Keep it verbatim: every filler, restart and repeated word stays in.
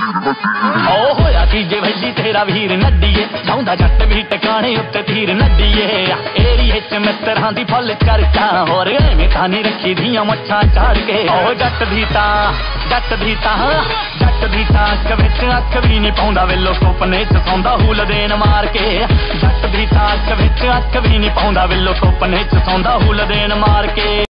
ओ होया तीजे वैली तेरा वीर नड्डीए जाऊंदा जट भी टकाने उत्ते तीर नड्डीए एरिए च मित्तरां दी फुल चर्चा होर एवें तानी रखी दियां मुच्छां चाड़ के ओ जट दी तां जट दी तां जट दी तां अख विच अख भी नहीं पाउंदा वेलो सुपने च सौंदा हूल देन मार के जट दी तां अख विच अख भी नहीं पाउंदा वेलो सुपने च सौंदा हूल देन मार के।